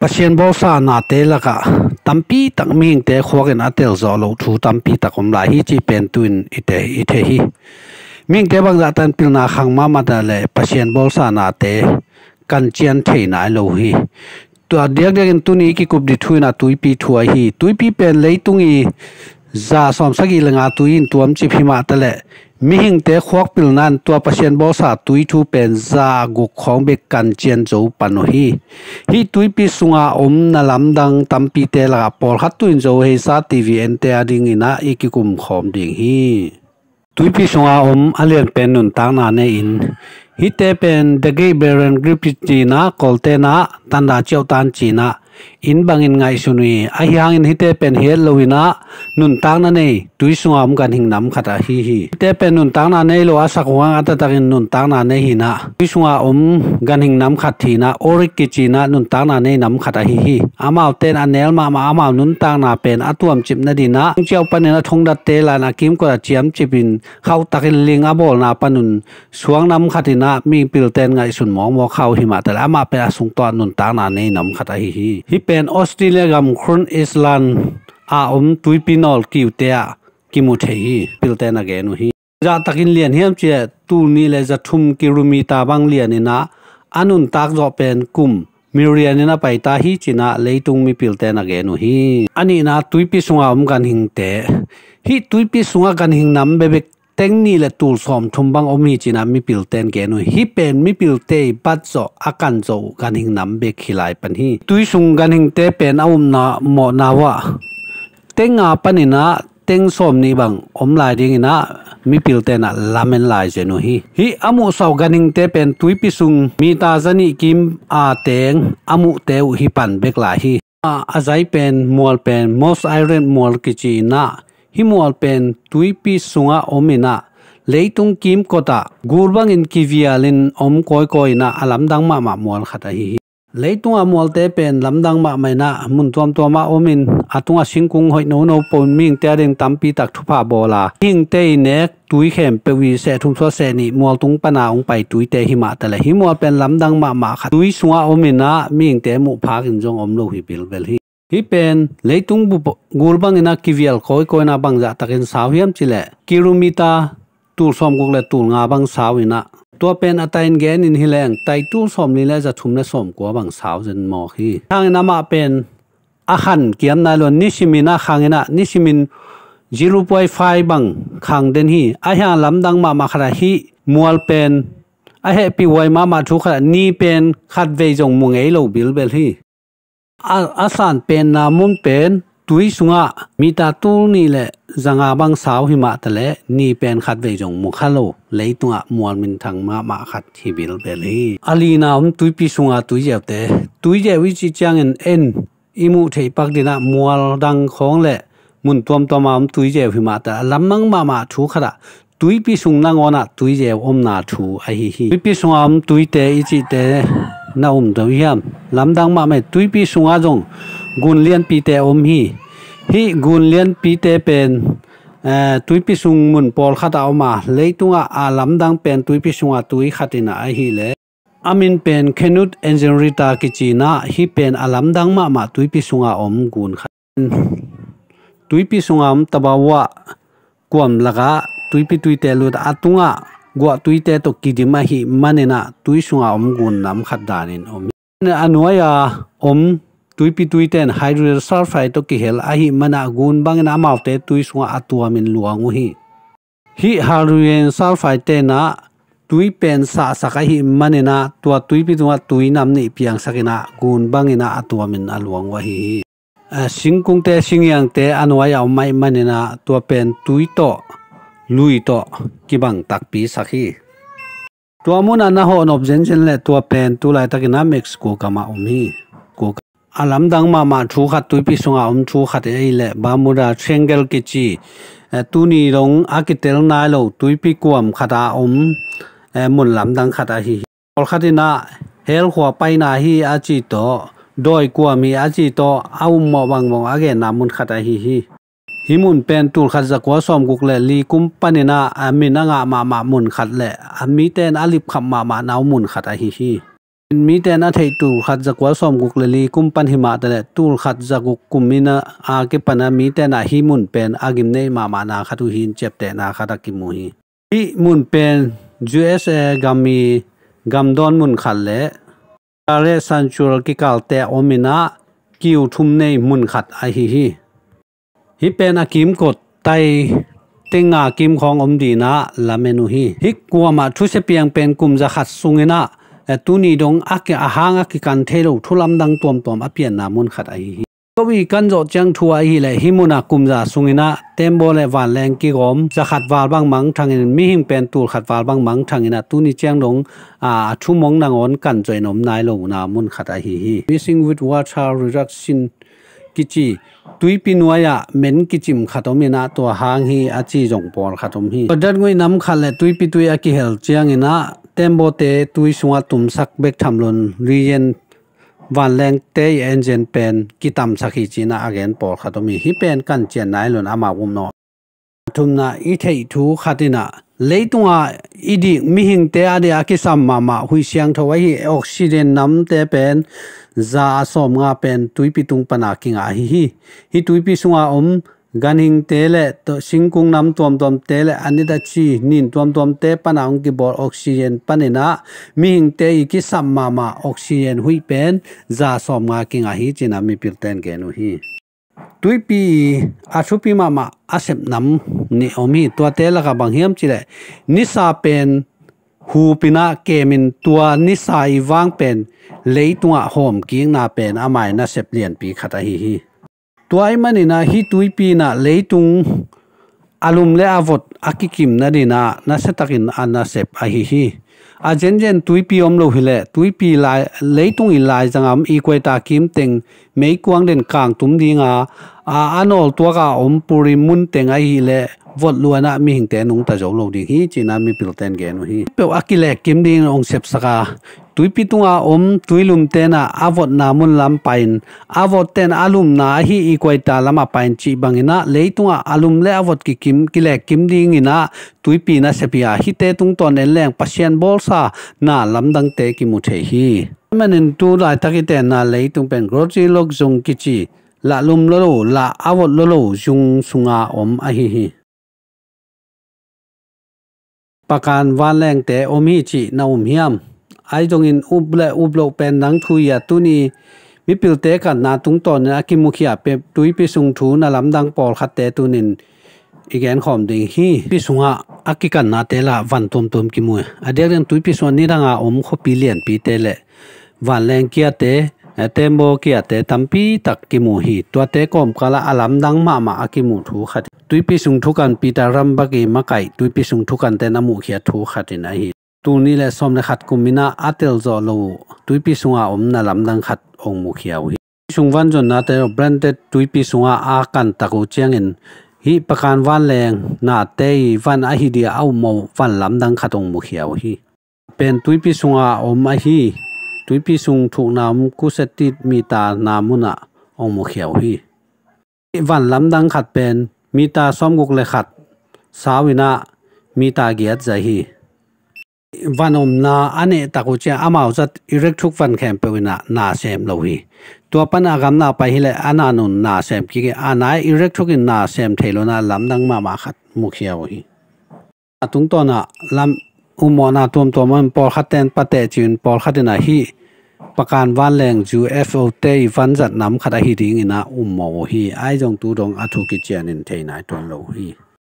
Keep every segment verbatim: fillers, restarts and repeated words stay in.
pasien bol sa na te laka tampi tak ming te khwakin atel zo lo thu tampi takom la hi chi pen tuin ite ite hi ming te bang tan pil na khang ma ma da le pasien bol sa na te kan chian thei na lo hi to diak diak tu ni ki kup di thuina tuipi thua hi tuipi pen leitung i za som sagi lenga tuin tuam chi phima ta le mi hing te khwak pil nan to pasien bol sa tui thu pen za gu khong be kan chian zo pano hi hi tuipi sunga om na lamdang tampi te la por khat tuin zo he sa tv en te ading ina ikikum khom ding hi tuipi sunga om alian pen nun tang na ne in hi te pen de ge beren grip chi na kolte na tanda cheu tan chi na in bangin ngai sunui a hiang in hite pen he loina nun tang na nei tui sunga am kan hing nam khata hi hi te pen nun tang na nei lo asak wa ata takin nun tang na nei hi na tui sunga om gan hing nam khat thi na orik ki chi na nun tang na nei nam khata hi hi amau ten anel ma ma amau nun tang na pen atuam chip na dina cheu pan na thong dat te la na kim ko chiam chipin khau takin ling a bol na panun suang nam khatina mi pil ten ngai sun mong mo khau hi ma ta ama pe asung to nun tang na nei nam khata hi hi hi pen Australia gam khron Island a om tuipinol kiutea kimu thei pilten again hi ja takin lian hiam che tu ni le za thum kilomita bang lian ina anun tak zo pen kum mirian ina paita hi china leitung mi pilten again hi ani na tuipi sunga om kan hing te hi tuipi sunga kan hing nam bebek teng ni le tul som thumbang omi china mi pilten ke no hi pen mi pilte bat zo akan zo gan hing nam be khilai pan hi tui sung gan hing te pen aum na mo na wa tenga panina teng som ni bang om lai ding ina mi pilte na lamen lai je no hi hi amu sau gan hing te pen tui pi sung mi ta zani kim a teng amu te u hi pan bek la hi a azai pen mol pen most iron mol ki chi na himual pen tuipi sunga omina leitung kim kota gurbang in kivialin om koi koi na alamdang ma ma mual khata hi leitung amol te pen lamdang ma mai na mun tom to ma omin atunga singkung hoi no no pon ming te ring tampi tak thupa bola hing te nek tui khem pe wi se thum so se ni mual tung pana ong pai tui te hima ta le himual pen lamdang ma ma khat tui sunga omina ming te mu phak in jong om lo hi bil bel hi hi pen leitung bu gurbang ina kivial koi koi na bangja takin sawiam chile kilomita tul som guk le tul nga bang sawina to pen atain gen in hileng tai tul som ni le za thumna som ko bang saw jen mo hi thang na ma pen a khan kiam na lon nisimina khangena nisimin zero point five bang khang den hi a ha lamdang ma ma khara hi mual pen a he pi wai ma ma thu khara ni pen khat ve jong mu ngei lo bil bel hi asan pen na mun pen tui sunga mita tu ni le zanga bang saw hi ma tale ni pen khat ve jong mu khalo leitunga mual min thang ma ma khat hi bil bel hi alina um tui pi sunga tui jewte tui je wi chi chang en en imu thei pak dina mual dang khong le mun tom tom am tui je hi ma ta lamang ma ma thu khara tui pi sung na ngona tui je om na thu a hi hi tui pi sunga am tui te i chi te na um do hiam lamdang ma me tui pi sunga jong gun lian pi te om hi hi gun lian pi te pen eh tui pi sung mun pol khata oma leitunga a lamdang pen tui pi sunga tui khatina a hi le amin pen khenut engineerita kichina hi pen alamdang ma ma tui pi sunga om gun khat tui pi sunga am tabawa kwam laga tui pi tui te lu atunga gwa tui te to kidima hi manena tui sunga om gun nam khat danin om anuaya om tui pi tui ten hydrogen sulfide to ki hel ahi mana gun bangena amaute tui sunga atua min luangu hi hi hydrogen sulfide te na tui pen sa saka hi manena tua tui pi tunga tui nam ni piang sakina gun bangena atua min aluang wa hi singkung te singyang te anuaya mai manena tua pen tui to lui to kibang takpi sakhi tua muna na ho nob jen jen le tua pen tu lai takina mexico kama umhi ko alamdang ma ma thu khat tui pi sunga um thu khat ei le bamura triangle ki chi tu ni rong akitel na lo tui pi kwam khata um mun lamdang khata hi ol khatina hel khwa paina hi a chi to doi kwami a chi to au mo bang mo age namun khata hi hi himun pen tul khat zakwa som guk le li kum panina amina nga ma ma mun khat le ami ten alip kham ma ma naw mun khata hi hi มีแต่น่าเที่ยวตูขัดจากว่าสมกุกเลยกุมปันหิมะแต่ตูขัดจากกุมมินะอาเก็ปันมีแต่น่าหิมุนเป็นอากิมเนมามานาขัดหินเจ็บแต่นาขัดกิมุฮีหิมุนเป็น ยู เอส เอ กามีกำดอนมุนขัดเล่อาเรสันจูรกิกัลแต่อมินะกิวทุมเนมุนขัดไอฮีฮีฮิเป็นอากิมกดไตเต็งอากิมของอมดีนะลาเมนุฮีฮิกัวมาทุเสเปียงเป็นกุมจะขัดสุงนะตูนีดงอักอาหางอักกันเทโลทุลัมดังตัวมตัวมอเปียนนามุนขัดไอฮีก็วิกันจดจังทัวไอฮีเลยฮิมุนากุมจะสุงนะเต็มโบเลวันแรงกิกอมจะขัดวาลบางมังทางอินมีหิงเป็นตูขัดวาลบางมังทางอินะตูนีเจียงดงอ่าชั่วโมงนางอนกันใจนมนายโลนามุนขัดไอฮี Missing with water reduction กิจิตุยปินวายะเมนกิจิมขัดอมินะตัวหางฮีอาจีจงปอลขัดอมฮีก็ดันงวยน้ำขัดเลยตุยปิตุยอากิเฮลเจียงอินะเต็มโบเตตุยสุงตุมสักเบกทำลนรีเยนวันแรงเตยเอนเจนเป็นกิตามสักฮิจีน่าอเกนปอลขัดอมีฮิเป็นกันเจียนนายลนอามาวุมโนทุมนาอีเททูขัดินะเลยตัวอีดีมิหิงเตอเดียกิสัมมามาหุยเสียงทว่าฮีออกซิเจนน้ำเตเป็นซาสมงาเป็นตุยปิตุงปนากิงอาฮีฮีฮิตุยปิสุงอาอมกันหิงเตเลตสิงคุงน้ำตัวมตัวมเตเลอันนี้ดัชีนินตัวมตัวมเตปนาองกิบอลออกซิเจนปนินะมิหิงเตอีกิสัมมามาออกซิเจนหุยเป็นซาสมงากิงอาฮีจินามีพิลเตนเกนุฮีตุยปีอาชุปีมามาอาเซมน้ำนี่อมีตัวเตลกับบางเฮียมจิเลนิสาเป็นหูปินะเกมินตัวนิสัยวางเป็นเลยตัวหอมกิ้งนาเป็นอามายนาเซปเลียนปีขัดฮีฮีตัวไอ้มันนี่นะฮิตุยปีนะเลยตุงอารมณ์เลอาวดอากิกิมนาดีนะนาเซตักินอานาเซปอาฮีฮีอาเจนเจนตุยปีอมโลหิเลตุยปีลายเลยตุงอีลายจังอมอีกวยตาคิมเต็งไม่กวางเด่นกลางตุมดีงาอาอันอลตัวกาอมปุริมุนเต็งไอฮีเลวดลัวนะมีหิงเตนุงตาโจโลดีฮีจีนามีพิลเตนเกนุฮีเปียวอากิเลกิมดีองเซปสกาตุยปีตุงอาอมตุยลุมเตนะอาวดนามุนลำไปนอาวดเตนอาลุมนาฮีอีกวยตาลำไปนจีบังอินะเลยตุงอาอาลุมเลอาวดกิกิมกิเลกิมดีงินะตุยปีนะเซปีอาฮิเตตุงตอนเอแรงปัชเชนบอลซานาลำดังเตกิมุเทฮีมันนินตูไลตะกิเตนาเลยตุงเป็นกรจิลกจงกิจิละลุมโลโลละอาวดโลโลจงสุงอาอมอาฮีฮีปะการวันแรงแต่อมีจินาอุมเฮียมไอจงอินอุบเลอุบโลเป็นนังทุยาตุนีมิปิลเตกันนาตุงตอนนะกิมุขยาเปตุยปิสุงทูนาลำดังปอลขัดเตตุนินอีกแกนขอมดิงฮีปิสุงะอากิกันนาเตละวันตุมตุมกิมุยอเดียร์ตุยปิสุนีรังอาอมขปิเลียนปีเตเลวันแรงเกียเตเตมโบเกียเตตัมปีตักกิมุฮีตัวเตกอมกาลาอาลำดังมามาอากิมุทูขัดตุยปิสุงทุกันปีตารัมบักิมาไก่ตุยปิสุงทุกันเตนามุขยาทูขัดนะฮีตูนี้แหละสมในขัดกุมินาอัตเตลจอลูตุยปิสุงอาอมนาลำดังขัดองมุขยาวิสุงวันจนนาเตอแบรนเดตุยปิสุงอาอากันตะกุเจียงอินฮิประการวันแรงนาเตยวันอาฮิเดียเอาโมวันลำดังขัดองมุขยาวิเป็นตุยปิสุงอาอมอาฮิตุยปิสุงถูกนามกุเซติมีตานามุนะองมุขยาวิวันลำดังขัดเป็นมีตาสมกุกเลขัดสาวินะมีตาเกียรติใจฮีวันอมนาอันนี้ตะกุเจียอามาจัดอิเล็กทุกวันแคมเปวินะนาเซมโลฮีตัวปัญหากำนาไปฮิเลอานานุนนาเซมกิเกอานายอิเล็กทุกินนาเซมเทโลนาลำดังมามาขัดมุขยาวฮีตุงตัวน่ะลำอุโมนาตัวมตัวมันปอลขัดเตนปะเตจินปอลขัดนาฮีประการวันแรงจูเอฟโอเตยวันจัดน้ำขัดฮีดิ้งนะอุโมฮีไอจงตูดงอัตุกิเจียนินเทนายตัวโลฮี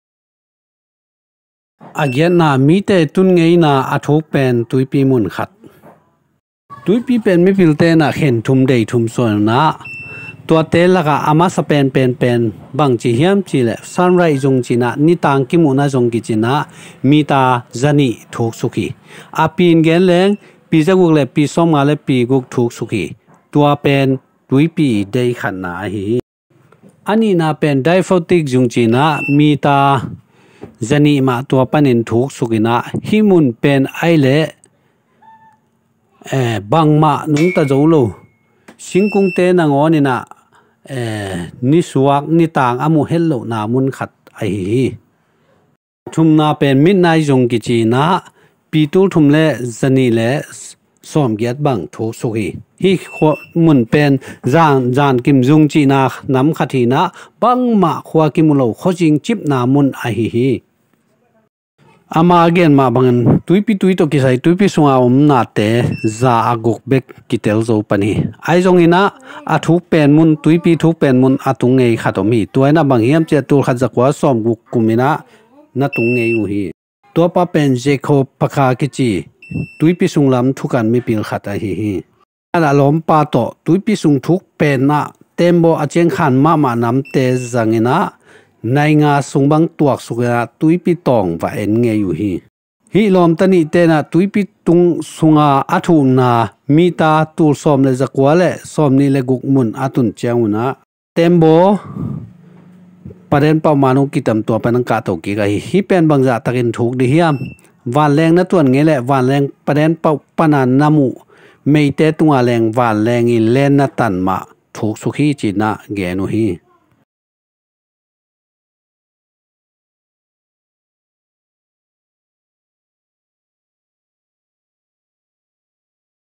อาเกียนามีแต่ตุนไงนาอัทุกเป็นตุยปีมุนขัดตุยปีเป็นไม่พิลเตนะเห็นทุมเดยทุมส่วนนะตัวเตลก็อามาสเป็นเป็นเป็นบางจีเฮียมจีเลสันไรจงจีนะนิตังกิมุนาจงกิจีนะมีตาจันีทุกสุขีอาปีนเกนเลงปีจะกุกเลปีสมงาเลปีกุกทุกสุขีตัวเป็นตุยปีเดยขันนาฮีอันนี้นาเป็นไดโฟติกจงจีนะมีตาจันีมาตัวปันินทุกสุกินะฮิมุนเป็นไอเล่เอบังมานุงตะโจโลสิงคุงเตนังอนินะเอนิสวักนิตางอามุเฮลโลนามุนขัดไอฮีทุมนาเป็นมิดไนจงกิจีนะปีตูทุมเลจันีเลสมเกียรติบังทุกสุขีฮีขวมุนเป็นจานจานกิมจุงจีนาน้ำขัดทีนะบังมาขวากิมุโลขจิงจิบนามุนไอฮีฮีอามาเกนมาบังตุยปีตุยตกิสัยตุยปีสุงอาอมนาเตจาอากุกเบกกิเตลโซปนีไอจงอินะอาทุกเป็นมุนตุยปีทุกเป็นมุนอาตุงเงยขัดมีตัวนั้นบางเฮียมเจตุลขัดจักว่าสมกุกกุมินะนาตุงเงยอุฮีตัวป้าเป็นเจโคปะคากิจีตุยปีสุงลำทุกันมีปิลขัดฮีฮีอันอารมณ์ปาโตตุยปีสุงทุกเป็นนะเต็มโบอาเจงขันมามานำเตจังอินะในงาสุงบังตัวสุกนะตุยปีตองว่าเอ็นเงยอยู่ฮีฮีลมตันนี่เตนะตุยปีตุงสุงาอัทุนามีตาตูสอมเลจักวาเลสอมนี่เลกุกมุนอัตุนเจ้านะเต็มโบประเด็นเป้ามานุกิตำตัวเป็นอังกาตกิกะฮีเป็นบางจากตะกินถูกดิเฮียมวันแรงนะตัวเงี้ยแหละวันแรงประเด็นเป้าปนันนามุไม่เตตัวแรงวันแรงอีเล่นนะตันมาถูกสุขีจีนะเกนุฮี